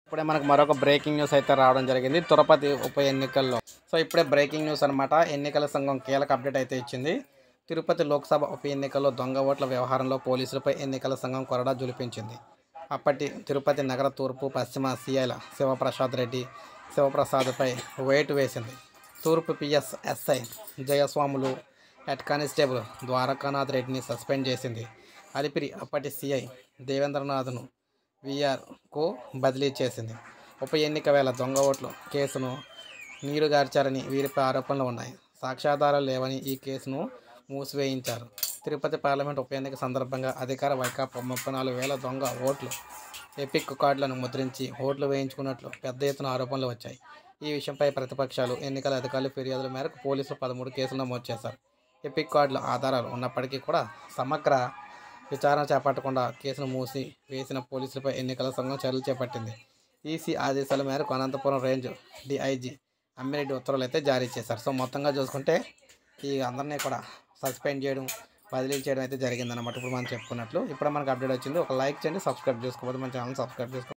ఇప్పుడే మనకు మరొక బ్రేకింగ్ న్యూస్ అయితే రావడం జరిగింది తిరుపతి ఉప ఎన్నికల్లో. సో ఇప్పుడే బ్రేకింగ్ న్యూస్ అనమాట. ఎన్నికల సంఘం కీలక అప్డేట్ అయితే ఇచ్చింది. తిరుపతి లోక్సభ ఉప ఎన్నికల్లో దొంగ ఓట్ల వ్యవహారంలో పోలీసులపై ఎన్నికల సంఘం కొరడా జులిపించింది. అప్పటి తిరుపతి నగర తూర్పు పశ్చిమ సీఐల శివప్రసాద్పై వేటు వేసింది. తూర్పు PS SI Jayaswamulu, head constable Dwarakanath రెడ్డిని సస్పెండ్ చేసింది. అలిపిరి అప్పటి సీఐ దేవేంద్రనాథ్ను వీఆర్కు బదిలీ చేసింది. ఉప ఎన్నిక వేళ దొంగ ఓట్లు కేసును నీరుగార్చారని వీరిపై ఆరోపణలు ఉన్నాయి. సాక్ష్యాధారాలు లేవని ఈ కేసును మూసివేయించారు. తిరుపతి పార్లమెంట్ ఉప ఎన్నిక సందర్భంగా అధికార వైకాపా 34,000 దొంగ ఓట్లు ఎపిక్ కార్డులను ముద్రించి ఓట్లు వేయించుకున్నట్లు పెద్ద ఎత్తున ఆరోపణలు వచ్చాయి. ఈ విషయంపై ప్రతిపక్షాలు, ఎన్నికల అధికారుల ఫిర్యాదుల మేరకు పోలీసులు 13 కేసులు నమోదు చేశారు. ఎపిక్ కార్డుల ఆధారాలు ఉన్నప్పటికీ కూడా సమగ్ర విచారణ చేపట్టకుండా కేసును మూసి వేసిన పోలీసులపై ఎన్నికల సంఘం చర్యలు చేపట్టింది. ఈసీ ఆదేశాల మేరకు అనంతపురం రేంజ్ డీఐజీ అమ్మిరెడ్డి ఉత్తర్వులు అయితే జారీ చేశారు. సో మొత్తంగా చూసుకుంటే ఈ అందరినీ కూడా సస్పెండ్ చేయడం, బదిలీ చేయడం అయితే జరిగిందన్నమాట. ఇప్పుడు మనం చెప్పుకున్నట్లు ఇప్పుడు మనకు అప్డేట్ వచ్చింది. ఒక లైక్ చేయండి, సబ్స్క్రైబ్ చేసుకోకపోతే మన ఛానల్ సబ్స్క్రైబ్ చేసుకోండి.